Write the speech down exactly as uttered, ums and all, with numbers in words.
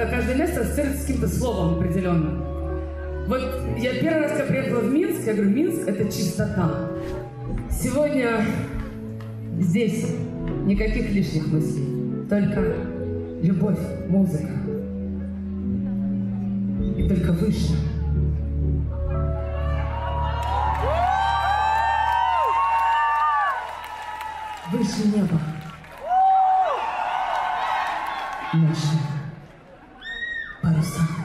каждое место ассоциируется с каким-то словом определенным. Вот я первый раз, когда приехала в Минск, я говорю, Минск — это чистота. Сегодня здесь никаких лишних мыслей, только любовь, музыка. И только выше. Выше неба. Наши паруса.